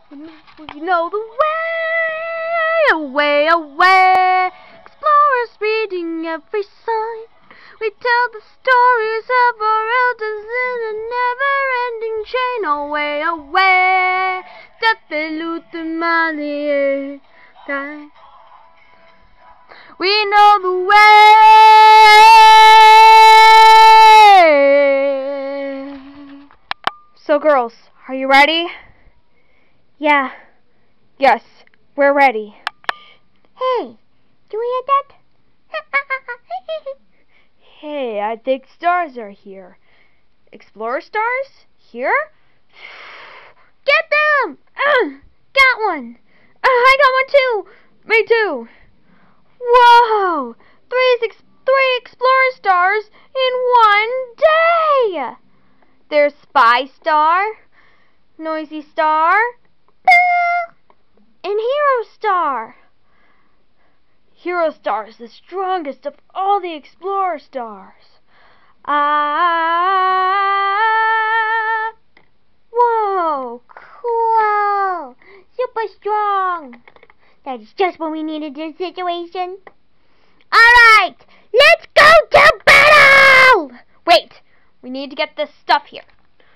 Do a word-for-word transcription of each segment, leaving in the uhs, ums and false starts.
We know the way, away, away. Explorers reading every sign. We tell the stories of our elders in a never-ending chain. Away, away. Death Mali. We know the way. So, girls, are you ready? Yeah. Yes, we're ready. Hey, do we hear that? Hey, I think stars are here. Explorer stars? Here? Get them! Uh, got one! Uh, I got one too! Me too! Whoa! Three, ex three explorer stars in one day! There's Spy Star, Noisy Star, and Hero Star. Hero Star is the strongest of all the Explorer Stars. Ah! Whoa! Cool! Super strong! That is just what we needed in this situation. Alright! Let's go to battle! Wait! We need to get this stuff here.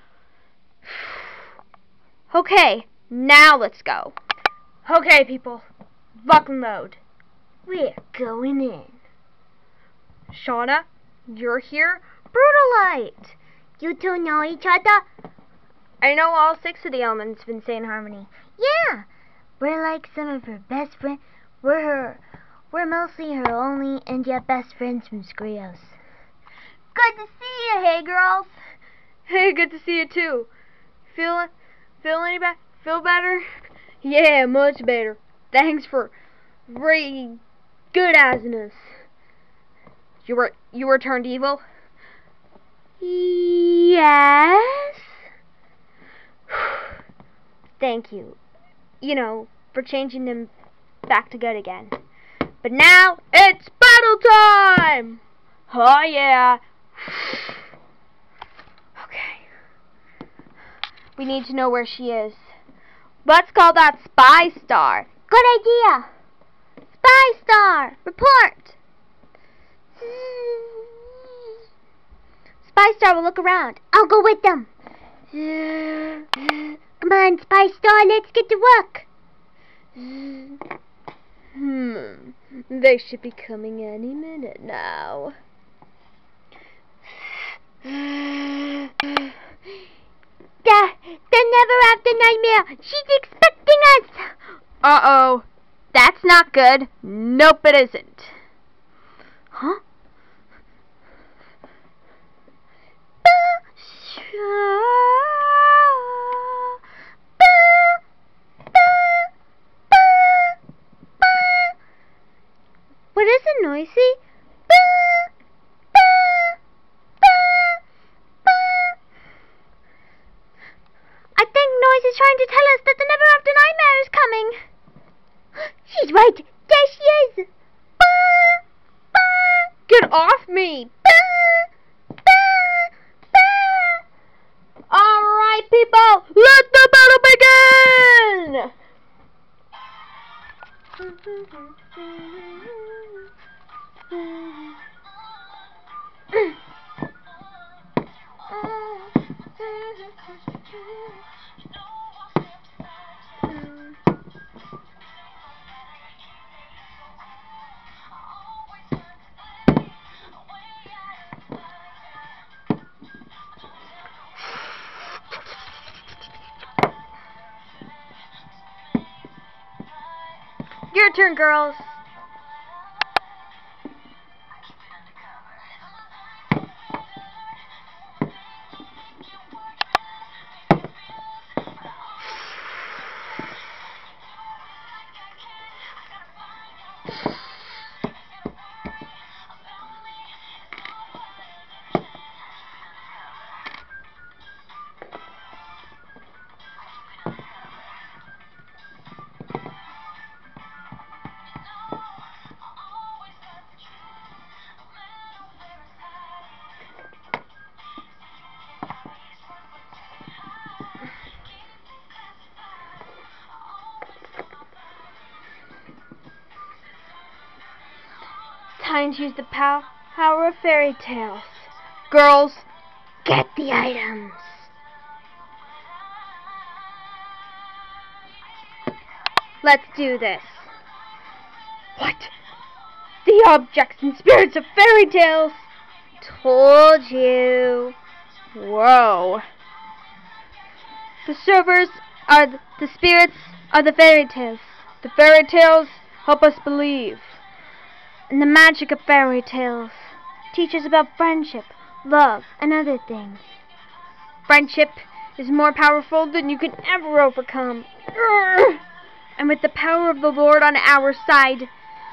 Okay, now let's go. Okay, people. Lock and load. We're going in. Shauna, you're here? Brutalite! You two know each other? I know all six of the elements of Insane Harmony. Yeah! We're like some of her best friends. We're her... We're mostly her only and yet best friends from Skrios. Good to see you, hey girls! Hey, good to see you too. Feel... Feel any better? Feel better? Yeah, much better. Thanks for... very good asness. You were... you were turned evil? Yes? Thank you. You know, for changing them back to good again. But now, it's battle time! Oh yeah! Okay. We need to know where she is. Let's call that Spy Star. Good idea! Spy Star, report! Spy Star will look around. I'll go with them. Come on, Spy Star, let's get to work. Hmm. They should be coming any minute now. The, the Never After Nightmare. She's expecting us. Uh-oh. That's not good. Nope, it isn't. Huh? What is it, Noisy? I think Noise is trying to tell us that the Never After Nightmare is coming. She's right. There she is. Get off me! Alright, people, let the battle begin! Your turn, girls. time to use the pow power of fairy tales. Girls, get the items. Let's do this. What? The objects and spirits of fairy tales? Told you. Whoa. The servers are th the spirits are the fairy tales. The fairy tales help us believe. And the magic of fairy tales teaches about friendship, love, and other things. Friendship is more powerful than you can ever overcome. Urgh! And with the power of the Lord on our side,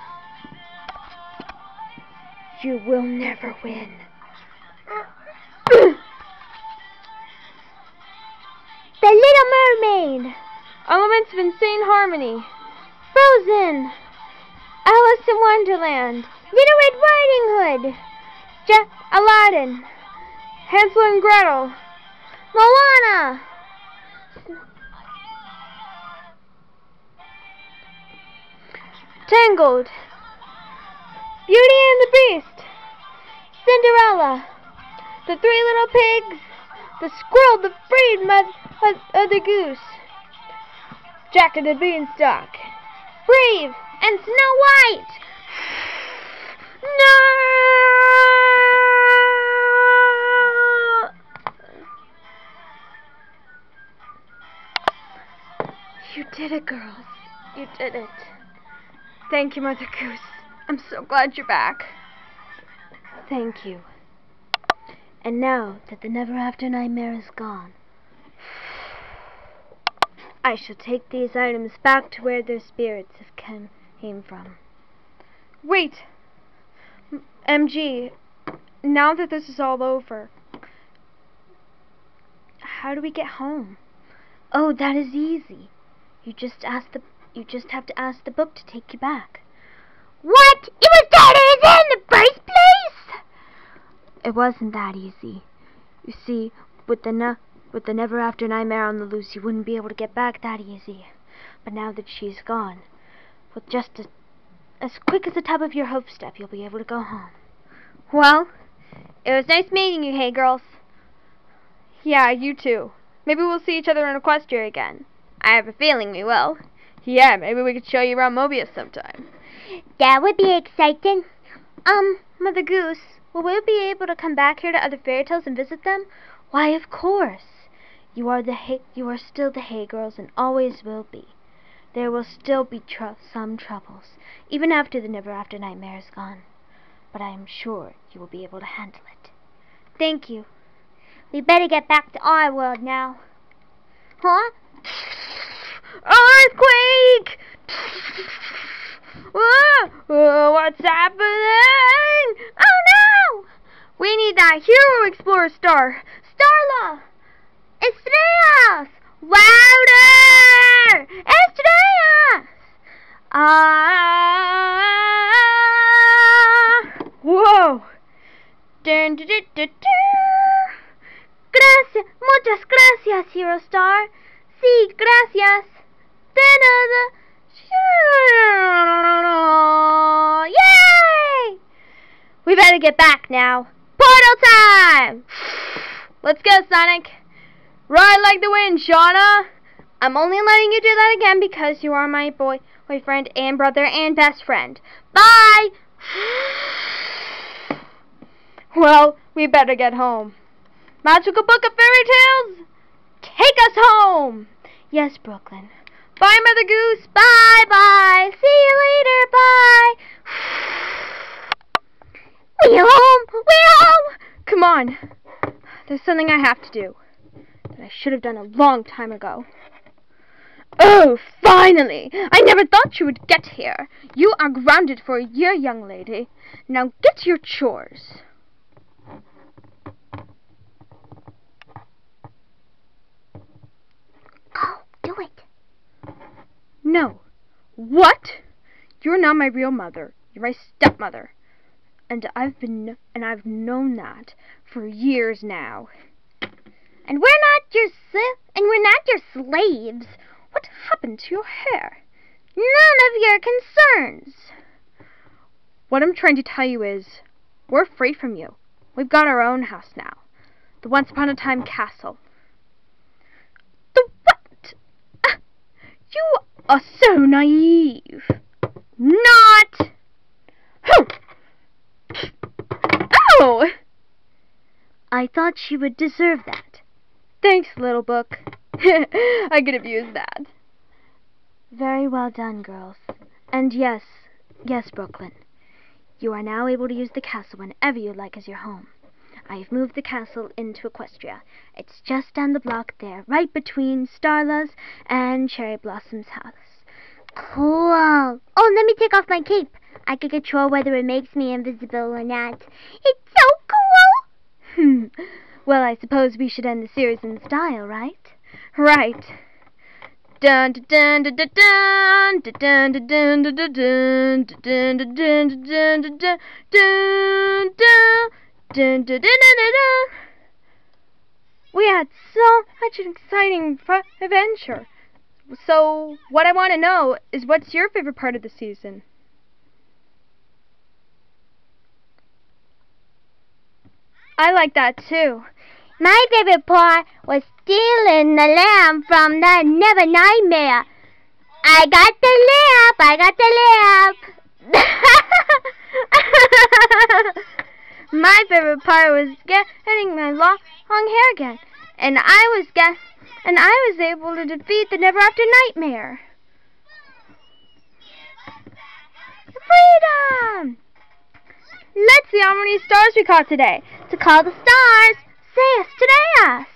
you will never win. The Little Mermaid. Elements of Insane Harmony. Frozen. Alice in Wonderland. Little Red Riding Hood. Je Aladdin. Hansel and Gretel. Moana. Tangled. Beauty and the Beast. Cinderella. The Three Little Pigs. The Squirrel that freed Mother, Mother Goose. Jack and the Beanstalk. Brave and Snow White. No! You did it, girls. You did it. Thank you, Mother Goose. I'm so glad you're back. Thank you. And now that the Never After Nightmare is gone, I shall take these items back to where their spirits have come, came from. Wait! M G, now that this is all over, how do we get home? Oh, that is easy. You just ask the you just have to ask the book to take you back. What? It was that easy in the first place? It wasn't that easy. You see, with the ne with the Never After Nightmare on the loose, you wouldn't be able to get back that easy. But now that she's gone, with just a, as quick as the tap of your hoof step, you'll be able to go home. Well, it was nice meeting you, hey girls. Yeah, you too. Maybe we'll see each other in Equestria again. I have a feeling we will. Yeah, maybe we could show you around Mobius sometime. That would be exciting. Um, Mother Goose, will we be able to come back here to other fairy tales and visit them? Why, of course. You are the hay you are still the Hay Girls and always will be. There will still be tr some troubles, even after the Never After Nightmare is gone. But I am sure you will be able to handle it. Thank you. We better get back to our world now. Huh? Earthquake! Whoa! Whoa, what's happening? Oh no! We need that Hero Explorer star. Starla! Estrellas! Louder! Estrellas! Ah! Whoa! Dun, dun, dun, dun, dun. Gracias, muchas gracias, Hero Star. Sí, gracias. De nada. Yay! We better get back now. Portal time! Let's go, Sonic. Ride like the wind, Shauna. I'm only letting you do that again because you are my boy, boyfriend and brother and best friend. Bye! Well, we better get home. Magical Book of Fairy Tales, take us home! Yes, Brooklyn. Bye, Mother Goose. Bye, bye. See you later. Bye. We're home. We're home. Come on. There's something I have to do that I should have done a long time ago. Oh, finally! I never thought you would get here. You are grounded for a year, young lady. Now get to your chores. Oh, do it. No. What? You're not my real mother. You're my stepmother. And I've been and I've known that for years now. And we're not your si- and we're not your slaves. What happened to your hair? None of your concerns. what I'm trying to tell you is, we're free from you. We've got our own house now. The Once Upon a Time castle. The what? Ah, you are so naive. Not. Oh! I thought she would deserve that. Thanks, little book. I could have used that. Very well done, girls. And yes, yes, Brooklyn. You are now able to use the castle whenever you like as your home. I have moved the castle into Equestria. It's just down the block there, right between Starla's and Cherry Blossom's house. Cool. Oh, let me take off my cape. I can control whether it makes me invisible or not. It's so cool. Hmm. Well, I suppose we should end the series in style, right? Right. Dun dun dun dun dun dun dun dun dun dun dun dun dun dun dun dun dun dun dun. We had so much an exciting adventure. So, what I want to know is, what's your favorite part of the season? I like that too. My favorite part was stealing the lamp from the Never Nightmare. I got the lamp, I got the lamp. My favorite part was getting my long, long hair again, and I was get, and I was able to defeat the Never After Nightmare. Freedom! Let's see how many stars we caught today. To call the stars, say Estrellas.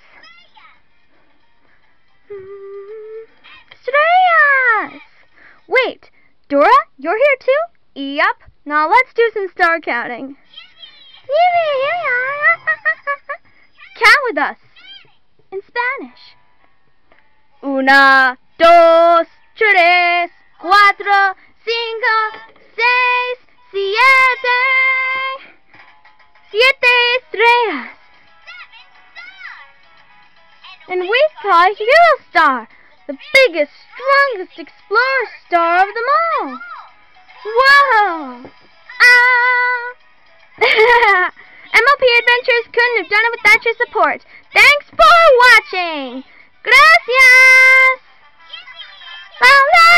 Estrellas. Wait, Dora, you're here too? Yep. Now let's do some star counting. Count with us in Spanish. Una, dos, tres, cuatro, cinco, seis, siete. Siete estrellas. And we caught Hero Star, the biggest, strongest explorer star of them all. Whoa! Ah! M L P Adventures couldn't have done it without your support. Thanks for watching. Gracias. Bye.